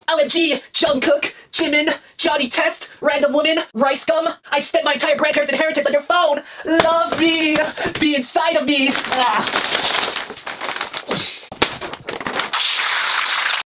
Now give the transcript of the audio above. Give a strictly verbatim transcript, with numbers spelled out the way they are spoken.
O M G, Jungkook, Jimin, Johnny Test, Random Woman, Rice Gum. I spent my entire grandparents' inheritance on your phone. Love me, be inside of me. Ah.